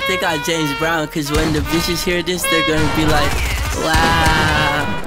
think I'm James Brown, cause when the bitches hear this, they're gonna be like, wow.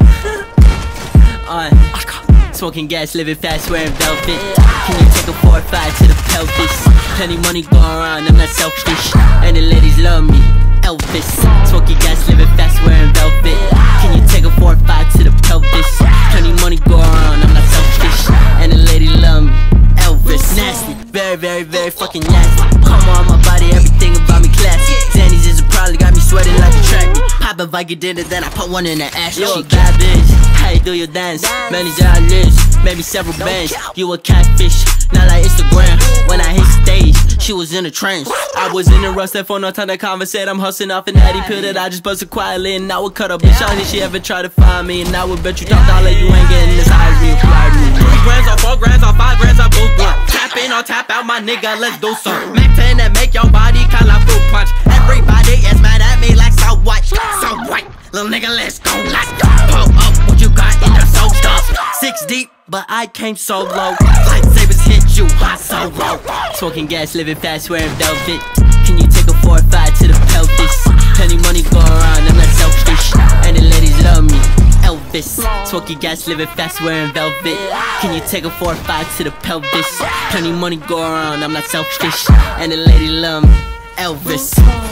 Smoking gas, living fast, wearing velvet. Can you take a 4 or 5 to the pelvis? Plenty money going around, I'm not selfish, and the ladies love me, Elvis. Smoking gas, living fast, wearing velvet. Can you take a 4 or 5 to the pelvis? Plenty money going around, I'm not selfish, and the ladies love me, Elvis. Nasty, very, very, very fucking nasty. Come on, my body, everything about me classy. Zannies is a probably got me sweating like a track. Pop a Viking dinner, then I put one in the ass. You a bad bitch, how you do your dance? Many dollars, maybe several bands. You a catfish, not like Instagram. When I hit stage, she was in a trance. I was in a rush, that phone, no time to conversate. I'm hustling off an Addy pill that I just busted quietly, and I would cut up bitch on if she ever try to find me. And I would bet you $1 you ain't getting this high as me. 3 grands or 4 grands or 5 grands, I both blunt. Tap in or tap out, my nigga, let's do some Mac 10 that make your body call a fruit punch. Everybody is mad at me like so white, so white. Little nigga, let's go, let's go. Pull up what you got in the soul stuff. 6 deep, but I came so low. Lightsabers hit you, I so low. Smoking gas, living fast, wearing velvet. Can you take a 4 or 5 to the pelvis? Plenty money going around, I'm not selfish, and the ladies love me, Elvis. Smoking gas, living fast, wearing velvet. Can you take a 4 or 5 to the pelvis? Plenty money going around, I'm not selfish, and the ladies love me, Elvis.